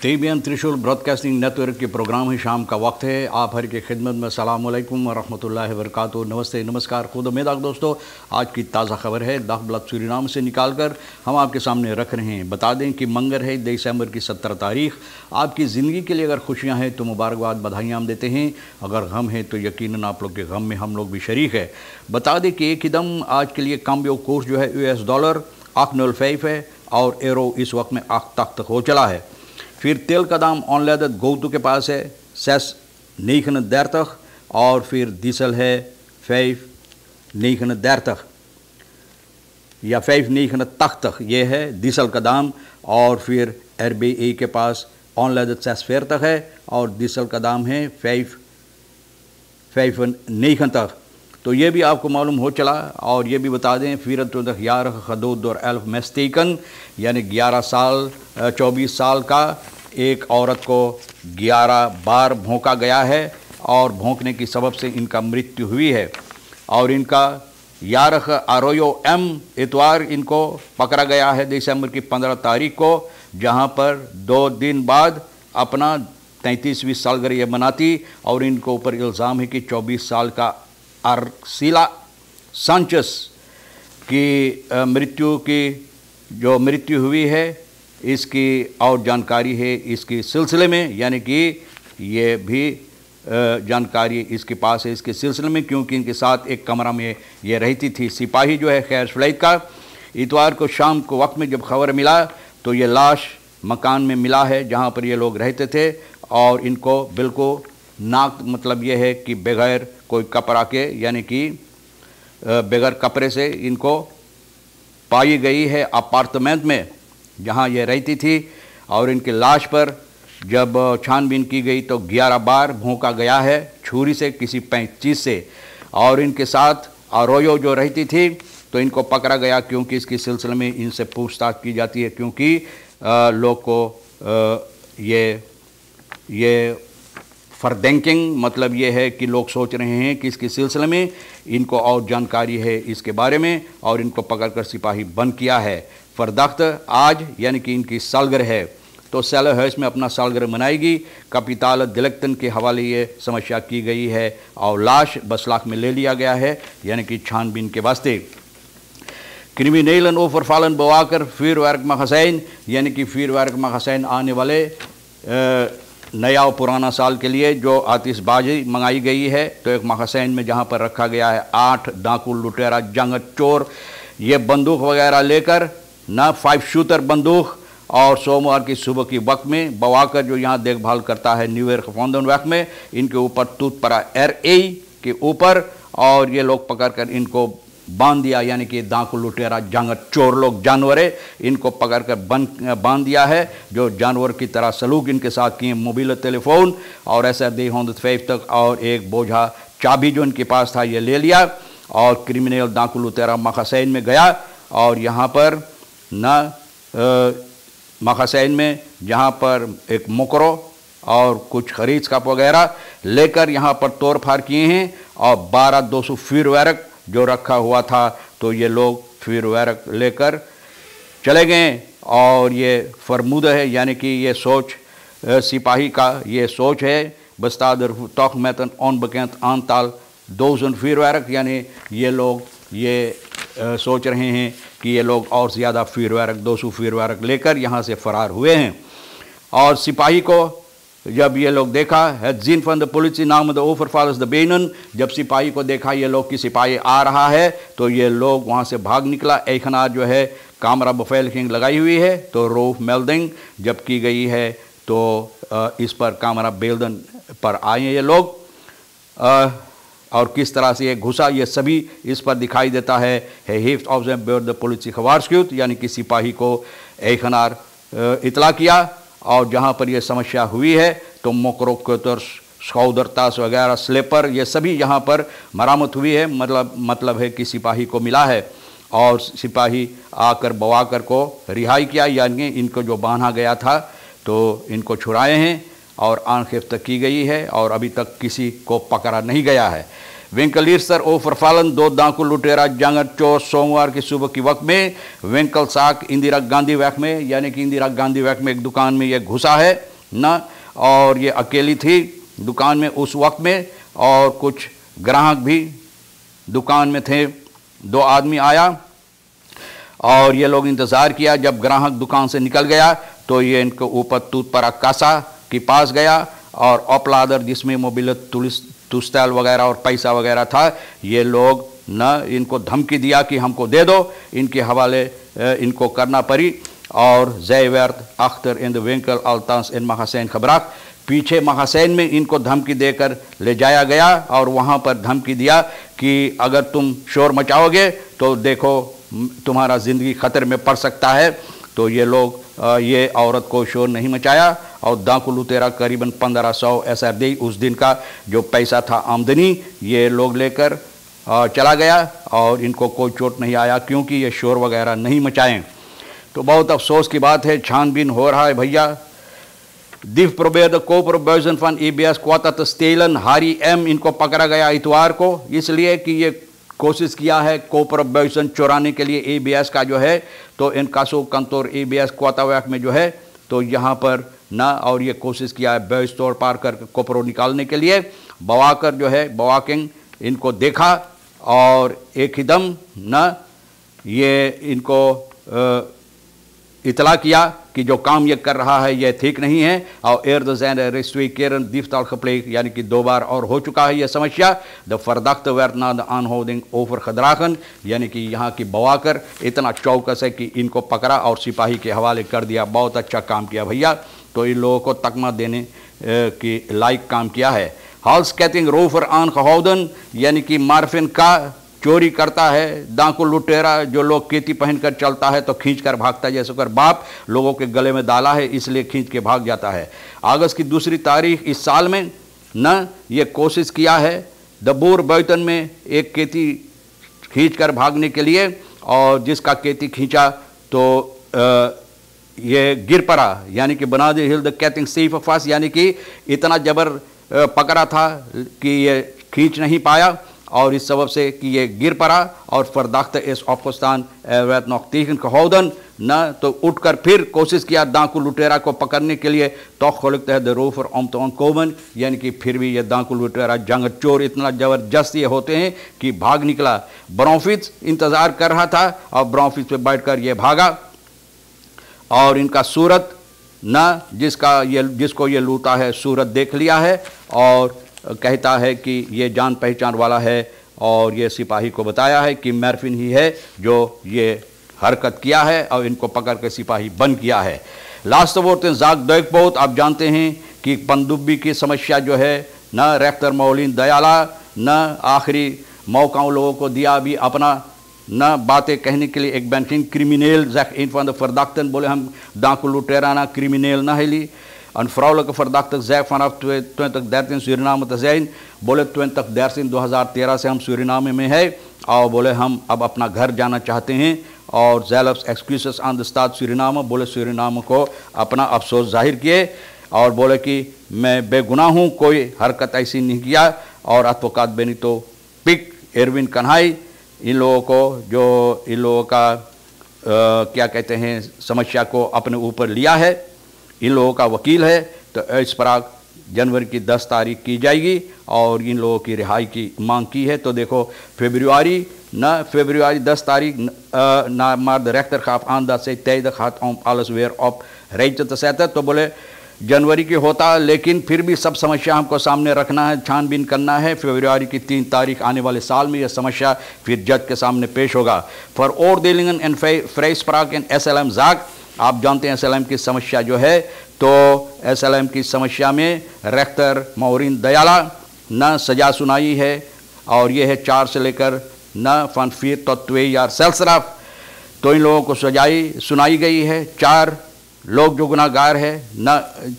तेबियन त्रिशूल broadcasting network के programme है। शाम का वक्त है। आप हर की खिदमत में अस्सलाम वालेकुम व रहमतुल्लाहि व बरकातुहू। नमस्ते, नमस्कार, खुद उम्मीद दोस्तों। आज की ताज़ा खबर है दाखबलत सूरीनाम से निकाल कर हम आपके सामने रख रहे हैं। बता दें कि मंगर है दिसंबर की 17 तारीख। आपकी ज़िंदगी के लिए अगर खुशियाँ हैं तो मुबारकबाद, बधाइयाँ हम देते हैं। अगर गम है तो यकीनन आप लोग के गम में हम लोग भी शरीक है। बता दें कि एक ही दम आज के लिए काम्बियो कोर्स जो है US$ 8.05 है और एरो इस वक्त में 8 तक हो चला है। फिर तेल का दाम ऑनलादत गोतू के पास है 6.39 और फिर डीजल है 5.39 या 5.89 ये है डीजल का दाम। और फिर RBA के पास ऑनलादत 6.40 है और डीजल का दाम है 5.59। तो ये भी आपको मालूम हो चला। और ये भी बता दें फिर तो यार खदूद और एल्फ मेस्टिकन यानी 24 साल का एक औरत को 11 बार भौंका गया है और भौंकने की सबब से इनका मृत्यु हुई है। और इनका यारख आरोयो एम इतवार इनको पकड़ा गया है दिसंबर की 15 तारीख को, जहां पर 2 दिन बाद अपना 33वीं सालगिरह मनाती। और इनको ऊपर इल्ज़ाम है कि 24 साल का अरसिला सांचेस की मृत्यु हुई है इसकी और जानकारी है इसकी सिलसिले में, यानी कि ये भी जानकारी इसके पास है इसके सिलसिले में, क्योंकि इनके साथ एक कमरा में ये रहती थी। सिपाही जो है खैर फ्लाइट का इतवार को शाम को वक्त में जब खबर मिला तो ये लाश मकान में मिला है जहाँ पर ये लोग रहते थे। और इनको बिल्कुल नाक मतलब ये है कि बगैर कोई कपड़ा के यानी कि बगैर कपड़े से इनको पाई गई है अपार्टमेंट में जहां ये रहती थी। और इनकी लाश पर जब छानबीन की गई तो 11 बार भौंका गया है छुरी से, किसी चीज़ से। और इनके साथ आरोयो जो रहती थी तो इनको पकड़ा गया क्योंकि इसके सिलसिले में इनसे पूछताछ की जाती है, क्योंकि लोग को ये फरदेंकिंग मतलब ये है कि लोग सोच रहे हैं कि इसके सिलसिले में इनको और जानकारी है इसके बारे में और इनको पकड़कर सिपाही बंद किया है। फरदख्त आज यानी कि इनकी सालगिरह है तो सेलहर्स्ट में अपना सालगिरह मनाएगी। कैपिटल दिलक्तन के हवाले ये समस्या की गई है और लाश बसलाक में ले लिया गया है यानी कि छानबीन के वास्ते। क्रिमिनलन ओवरफालन बवाकर फिर वर्क हसैन यानी कि फिर वर्क हसैन आने वाले नया और पुराना साल के लिए जो आतिशबाजी मंगाई गई है तो एक महसैन में जहां पर रखा गया है 8 डाकू लुटेरा जंग चोर ये बंदूक वगैरह लेकर ना 5 शूटर बंदूक। और सोमवार की सुबह की वक्त में बवाकर जो यहाँ देखभाल करता है न्यू ईयर फाउंडेशन वक्त में इनके ऊपर टूट पड़ा RA के ऊपर और ये लोग पकड़कर इनको बांध दिया, यानी कि दांकु लुटेरा जंग चोर लोग जानवरे इनको पकड़कर बांध दिया है जो जानवर की तरह सलूक इनके साथ किए। मोबाइल टेलीफोन और ऐसा 250 तक और एक बोझा चाबी जो इनके पास था ये ले लिया। और क्रिमिनल दांकु लुटेरा मखसैन में गया और यहाँ पर मखसैन में जहाँ पर एक मुकरो और कुछ खरीद कप वगैरह लेकर यहाँ पर तोड़ फाड़ किए हैं और 1200 फीर वैरक जो रखा हुआ था तो ये लोग फिर वैरक लेकर चले गए। और ये फरमूद है यानी कि ये सोच सिपाही का ये सोच है बस्तादर तोख मैतन ऑन बकैंत आनताल 2000 फिर वैरक, यानी ये लोग ये सोच रहे हैं कि ये लोग और ज़्यादा फिर वैरक 200 फिर वैरक लेकर यहाँ से फ़रार हुए हैं। और सिपाही को जब ये लोग देखा है जीन फन द पुलिस नाम द ओवरफॉल्स द बेनन, जब सिपाही को देखा ये लोग कि सिपाही आ रहा है तो ये लोग वहाँ से भाग निकला। एखनार जो है कामरा बफेल किंग लगाई हुई है तो रोफ मेल्डिंग जब की गई है तो इस पर कामरा बेल्दन पर आए ये लोग और किस तरह से ये घुसा ये सभी इस पर दिखाई देता है। हिफ्ट ऑफ द पुलिस खवारस्क्यूत यानी कि सिपाही को एखनार इतला किया और जहाँ पर यह समस्या हुई है तो मोकरोकोतर सौदरतास वगैरह स्लेपर ये सभी यहाँ पर मरामत हुई है। मतलब है कि सिपाही को मिला है और सिपाही आकर बवाकर को रिहाई किया, यानी इनको जो बांधा गया था तो इनको छुड़ाए हैं और आनखिफ्त की गई है और अभी तक किसी को पकड़ा नहीं गया है। विंकल सर ओवरफालन 2 दांकु लुटेरा जंग चोर सोमवार की सुबह की वक्त में विंकल साक इंदिरा गांधी वैक में यानी कि इंदिरा गांधी वैक में एक दुकान में यह घुसा है ना, और ये अकेली थी दुकान में उस वक्त में, और कुछ ग्राहक भी दुकान में थे। 2 आदमी आया और ये लोग इंतज़ार किया। जब ग्राहक दुकान से निकल गया तो ये इनके ऊपर तूतपरा कासा के पास गया और अपलादर जिसमें मोबिल तुस्ताल वगैरह और पैसा वगैरह था, ये लोग न इनको धमकी दिया कि हमको दे दो, इनके हवाले इनको करना पड़ी। और जयवर्त अख्तर इन द विंकल अल्तांस इन महासैन खबराक, पीछे महासैन में इनको धमकी देकर ले जाया गया और वहाँ पर धमकी दिया कि अगर तुम शोर मचाओगे तो देखो तुम्हारा ज़िंदगी ख़तरे में पड़ सकता है। तो ये लोग ये औरत को शोर नहीं मचाया और दांकु लुटेरा करीबन 1500 SRD उस दिन का जो पैसा था आमदनी, ये लोग लेकर चला गया और इनको कोई चोट नहीं आया क्योंकि ये शोर वगैरह नहीं मचाएं। तो बहुत अफसोस की बात है, छानबीन हो रहा है भैया। दिफ प्रोबेयर को प्रोबेशन फन EBS क्वाता स्टेलन हारी M इनको पकड़ा गया इतवार को, इसलिए कि ये कोशिश किया है कोप्रबेशन चुराने के लिए EBS का जो है, तो इनकासो कंतोर EBS क्वातावैक में जो है तो यहाँ पर ना, और ये कोशिश किया है बेस तौर पार कर कोपरो निकालने के लिए। बवाकर जो है बवाकिंग इनको देखा और एक ही दम ना ये इनको इतला किया कि जो काम ये कर रहा है ये ठीक नहीं है। और केरन दीफताल खप्ले यानी कि 2 बार और हो चुका है ये समस्या। द फरदख्त वर्तना द आनहोदिंग ओवर खदराखन, यानी कि यहाँ की बवाकर इतना चौकस है कि इनको पकड़ा और सिपाही के हवाले कर दिया। बहुत अच्छा काम किया भैया, तो इन लोगों को तकमा देने की लायक काम किया है। हॉल्स कैथिंग रोफर आन खहौदन, यानी कि मार्फिन का चोरी करता है। दांको लुटेरा जो लोग केती पहनकर चलता है तो खींच कर भागता है, जैसे कर बाप लोगों के गले में डाला है इसलिए खींच के भाग जाता है। अगस्त की 2 तारीख इस साल में न ये कोशिश किया है दबूर बैतन में एक केती खींच कर भागने के लिए, और जिसका केती खींचा तो ये गिर पड़ा, यानी कि बना दे हिल द कैथिंग सेफ फास, यानी कि इतना जबर पकड़ा था कि ये खींच नहीं पाया और इस सबब से कि ये गिर पड़ा। और फरदाख्त इस अफगानिस्तान नौतीन कहोदन न तो उठकर फिर कोशिश किया दांकु लुटेरा को पकड़ने के लिए, तो खोलते हैं द रोफर ओमतोन कोमन, यानी कि फिर भी ये दांकु लुटेरा जंग चोर इतना ज़बरदस्त ये होते हैं कि भाग निकला। ब्रॉन्फिस इंतज़ार कर रहा था और ब्रॉन्फिस पे बैठकर ये भागा और इनका सूरत न जिसको ये लूटा है सूरत देख लिया है और कहता है कि ये जान पहचान वाला है, और ये सिपाही को बताया है कि मर्फिन ही है जो ये हरकत किया है और इनको पकड़ के सिपाही बंद किया है। लास्ट वोट जाग देख बहुत, आप जानते हैं कि पनडुब्बी की समस्या जो है न रेख्तर मौलिन दयाला न आखिरी मौका लोगों को दिया अभी अपना न बातें कहने के लिए। एक बैंकिंग क्रिमिनल जैक इन फरदाख्तन बोले हम दांकु लुटेरा ना क्रिमिनल ना हेली en vrouwelijke verdachte zei vanaf 2013 Suriname te zijn, बोले 2013 से हम सूरीनाम में है और बोले हम अब अपना घर जाना चाहते हैं। और ज़ैलब्स excuse on the start Suriname, बोले सूरीनाम को अपना अफसोस जाहिर किए और बोले कि मैं बेगुनाह हूँ, कोई हरकत ऐसी नहीं किया। और एडवोकेट बेनितो पिक एरविन कन्हाई इन लोगों को जो इन लोगों का क्या कहते हैं समस्या को अपने ऊपर लिया है, इन लोगों का वकील है, तो इस पर जनवरी की 10 तारीख की जाएगी और इन लोगों की रिहाई की मांग की है। तो देखो फरवरी 10 तारीख ना मार द रेख्तर खाफ आंदा से तय खात ऑम आलस वेयर ऑफ रेच तसैत, तो बोले जनवरी की होता, लेकिन फिर भी सब समस्या हमको सामने रखना है, छानबीन करना है। फरवरी की 3 तारीख आने वाले साल में यह समस्या फिर जज के सामने पेश होगा। फॉर और देलिंगन एंड फ्रेस प्राक एंड SLM जाक, आप जानते हैं SLM की समस्या जो है, तो SLM की समस्या में रेख्तर मौरिन दयाला न सजा सुनाई है और ये है 4 से लेकर न फनफीर तो 2 यार सेल्सराफ, तो इन लोगों को सजाई सुनाई गई है। 4 लोग जो गुनाहगार है न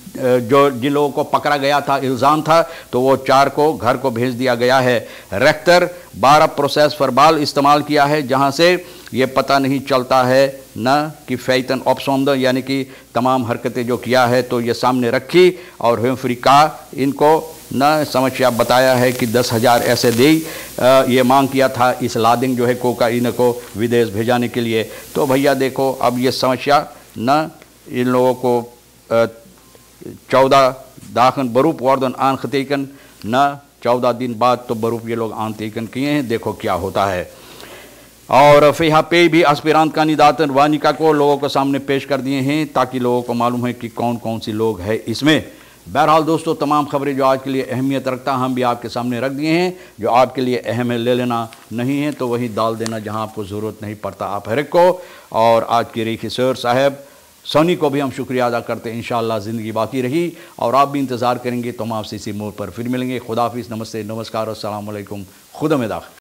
जो जिन लोगों को पकड़ा गया था इल्ज़ाम था, तो वो 4 को घर को भेज दिया गया है। रेख्तर 12 प्रोसेस फरबाल इस्तेमाल किया है जहाँ से ये पता नहीं चलता है न कि फ़ैतन ऑप्सोमद, यानी कि तमाम हरकतें जो किया है तो ये सामने रखी और हेमफ्री का इनको न समस्या बताया है कि 10,000 ऐसे दे ये मांग किया था इस लादिंग जो है कोकाइन को विदेश भेजाने के लिए। तो भैया देखो अब ये समस्या न इन लोगों को 14 दाखन बरूप वार्दन आन खतेकन न 14 दिन बाद तो बरूप ये लोग आन तेकन किए हैं। देखो क्या होता है। और फिहा पे भी अस्पिरांत का निदातन वानिका को लोगों के सामने पेश कर दिए हैं ताकि लोगों को मालूम है कि कौन कौन सी लोग हैं इसमें। बहरहाल दोस्तों, तमाम खबरें जो आज के लिए अहमियत रखता हम भी आपके सामने रख दिए हैं। जो आपके लिए अहम है ले लेना, नहीं है तो वही डाल देना जहां आपको ज़रूरत नहीं पड़ता आप हर एक को। और आज की रेखी सर साहब सोनी को भी हम शुक्रिया अदा करते हैं। इंशाअल्लाह ज़िंदगी बाकी रही और आप भी इंतज़ार करेंगे तो हम आपसे इसी मोड़ पर फिर मिलेंगे। खुदाफिज़, नमस्ते, नमस्कार, अस्सलाम वालेकुम, खुदा में दाखिल।